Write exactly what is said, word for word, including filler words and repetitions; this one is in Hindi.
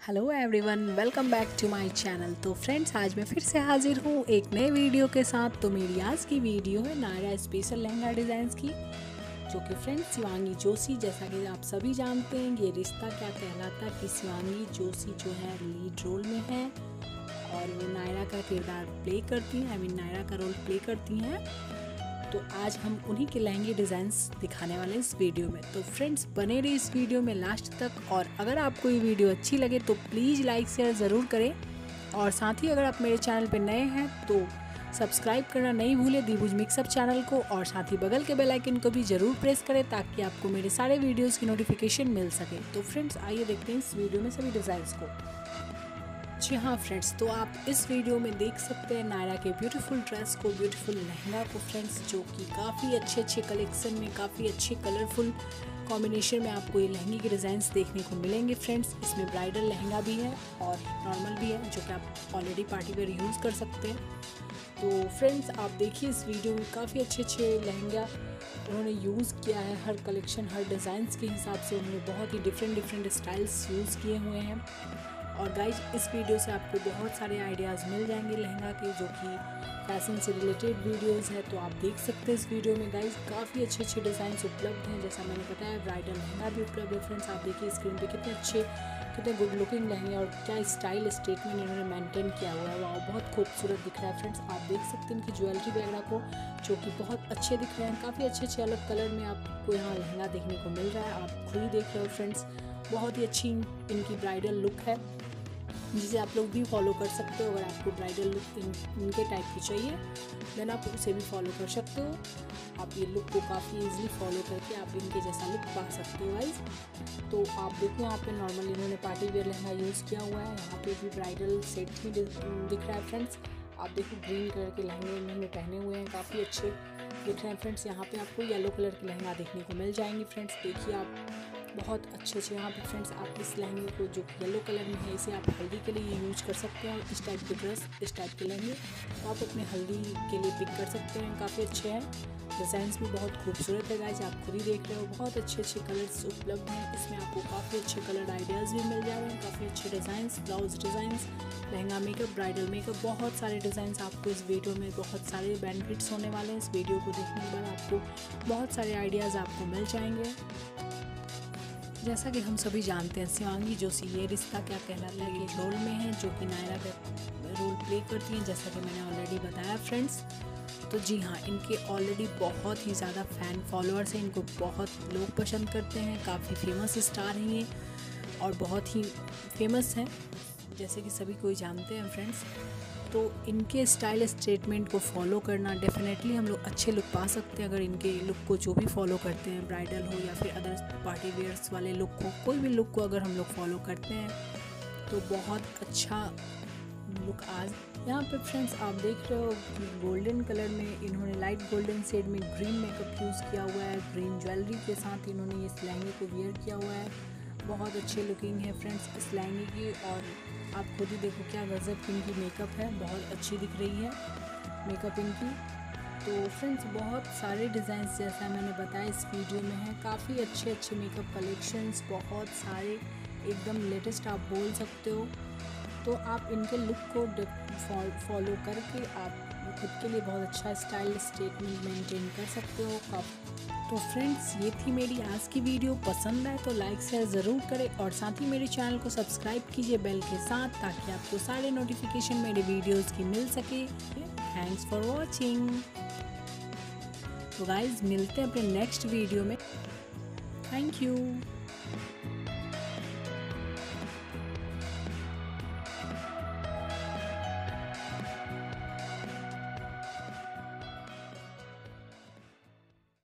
Hello everyone, welcome back to my channel. तो फ्रेंड्स, आज मैं फिर से हाजिर हूँ एक नए वीडियो के साथ। तो मेरी आज की वीडियो है नायरा स्पेशल लहंगा डिज़ाइंस की, जो कि फ्रेंड्स शिवांगी जोशी, जैसा कि आप सभी जानते हैं, ये रिश्ता क्या कहलाता कि शिवांगी जोशी जो है लीड रोल में है और वो नायरा का किरदार प्ले करती हैं, आई मीन नायरा का रोल प्ले करती हैं। तो आज हम उन्हीं के लहंगे डिज़ाइंस दिखाने वाले हैं इस वीडियो में। तो फ्रेंड्स, बने रहिए इस वीडियो में लास्ट तक। और अगर आपको ये वीडियो अच्छी लगे तो प्लीज़ लाइक शेयर ज़रूर करें, और साथ ही अगर आप मेरे चैनल पर नए हैं तो सब्सक्राइब करना नहीं भूलें दिभुज मिक्सअप चैनल को, और साथ ही बगल के बेल आइकन को भी ज़रूर प्रेस करें ताकि आपको मेरे सारे वीडियोज़ की नोटिफिकेशन मिल सके। तो फ्रेंड्स, आइए देखते हैं इस वीडियो में सभी डिज़ाइंस को। जी हाँ फ्रेंड्स, तो आप इस वीडियो में देख सकते हैं नायरा के ब्यूटीफुल ड्रेस को, ब्यूटीफुल लहंगा को फ्रेंड्स, जो कि काफ़ी अच्छे अच्छे कलेक्शन में, काफ़ी अच्छे कलरफुल कॉम्बिनेशन में आपको ये लहंगे के डिज़ाइंस देखने को मिलेंगे फ्रेंड्स। इसमें ब्राइडल लहंगा भी है और नॉर्मल भी है, जो कि आप ऑलरेडी पार्टी वेयर यूज़ कर सकते हैं। तो फ्रेंड्स, आप देखिए इस वीडियो में काफ़ी अच्छे अच्छे लहंगा उन्होंने यूज़ किया है। हर कलेक्शन, हर डिज़ाइंस के हिसाब से उन्होंने बहुत ही डिफरेंट डिफरेंट स्टाइल्स यूज़ किए हुए हैं। और गाइज, इस वीडियो से आपको बहुत सारे आइडियाज़ मिल जाएंगे लहंगा के, जो कि फैशन से रिलेटेड वीडियोस है। तो आप देख सकते हैं इस वीडियो में गाइज काफ़ी अच्छे अच्छे डिज़ाइंस उपलब्ध हैं। जैसा मैंने बताया, ब्राइडल लहंगा भी उपलब्ध है फ्रेंड्स। आप देखिए स्क्रीन पे कितने अच्छे, कितने गुड लुकिंग लहंगे और क्या स्टाइल स्टेटमेंट इन्होंने मेंटेन किया हुआ है। वहाँ बहुत खूबसूरत दिख रहा है फ्रेंड्स। आप देख सकते हैं इनकी ज्वेलरी वगैरह को, जो कि बहुत अच्छे दिख रहे हैं। काफ़ी अच्छे अच्छे अलग कलर में आपको यहाँ लहंगा देखने को मिल रहा है। आप खुद ही देख रहे हो फ्रेंड्स, बहुत ही अच्छी इनकी ब्राइडल लुक है, जिसे आप लोग भी फॉलो कर सकते हो। अगर आपको ब्राइडल लुक इन, इनके टाइप की चाहिए देन आप उसे भी फॉलो कर सकते हो। आप ये लुक को काफ़ी इजीली फॉलो करके आप इनके जैसा लुक पा सकते हो गाइस। तो आप देखो यहाँ पे नॉर्मल इन्होंने पार्टी वेयर लहंगा यूज़ किया हुआ है। यहाँ पे भी ब्राइडल सेट ही दिख रहा है फ्रेंड्स। आप देखो ग्रीन कलर के लहंगे इन्होंने पहने हुए हैं, काफ़ी अच्छे दिख रहे हैं फ्रेंड्स। यहाँ पे आपको येलो कलर के लहंगा देखने को मिल जाएंगे फ्रेंड्स। देखिए आप बहुत अच्छे अच्छे यहाँ पे फ्रेंड्स, आप इस लहंगे को जो येलो कलर में है, इसे आप हल्दी के लिए यूज कर सकते हैं। इस टाइप के ड्रेस, इस टाइप के लहंगे तो आप अपने हल्दी के लिए पिक कर सकते हैं। काफ़ी अच्छे हैं, डिज़ाइंस भी बहुत खूबसूरत है गाइस। आप खुद ही देख रहे हो, बहुत अच्छे अच्छे कलर्स उपलब्ध हैं इसमें। आपको काफ़ी अच्छे कलर आइडियाज़ भी मिल जा रहे हैं, काफ़ी अच्छे designs, blouse designs, lehenga makeup, bridal makeup, बहुत सारे डिज़ाइंस आपको इस वीडियो में, बहुत सारे बेनिफिट्स होने वाले हैं। इस वीडियो को देखने के बाद आपको बहुत सारे आइडियाज़ आपको मिल जाएंगे। जैसा कि हम सभी जानते हैं, शिवांगी जोशी ये रिश्ता क्या कहलाता है के रोल में है, जो कि नायरा का रोल प्ले करती हैं, जैसा कि मैंने ऑलरेडी बताया फ्रेंड्स। तो जी हाँ, इनके ऑलरेडी बहुत ही ज़्यादा फ़ैन फॉलोअर्स हैं, इनको बहुत लोग पसंद करते हैं। काफ़ी फेमस स्टार हैं ये, और बहुत ही फेमस हैं, जैसे कि सभी कोई जानते हैं फ्रेंड्स। तो इनके स्टाइल स्टेटमेंट को फॉलो करना, डेफिनेटली हम लोग अच्छे लुक पा सकते हैं अगर इनके लुक को जो भी फॉलो करते हैं, ब्राइडल हो या फिर अदर पार्टी वेयर्स वाले लुक को, कोई भी लुक को अगर हम लोग फॉलो करते हैं तो बहुत अच्छा लुक। आज यहाँ पे फ्रेंड्स आप देख रहे हो गोल्डन कलर में इन्होंने लाइट गोल्डन शेड में ग्रीन मेकअप यूज़ किया हुआ है। ग्रीन ज्वेलरी के साथ इन्होंने इस लहंगे को वियर किया हुआ है। बहुत अच्छी लुकिंग है फ्रेंड्स इस लहंगे की, और आप खुद ही देखो क्या गजब इनकी मेकअप है, बहुत अच्छी दिख रही है मेकअप इनकी। तो फ्रेंड्स, बहुत सारे डिज़ाइंस जैसा मैंने बताया इस वीडियो में है। काफ़ी अच्छे अच्छे मेकअप कलेक्शंस, बहुत सारे एकदम लेटेस्ट आप बोल सकते हो। तो आप इनके लुक को फॉलो करके आप खुद के लिए बहुत अच्छा स्टाइल स्टेटमेंट मेंटेन कर सकते हो। तो फ्रेंड्स, ये थी मेरी आज की वीडियो। पसंद आए तो लाइक शेयर ज़रूर करें, और साथ ही मेरे चैनल को सब्सक्राइब कीजिए बेल के साथ, ताकि आपको सारे नोटिफिकेशन मेरे वीडियोस की मिल सके। Thanks for watching. तो गाइज, मिलते हैं अपने नेक्स्ट वीडियो में। Thank you.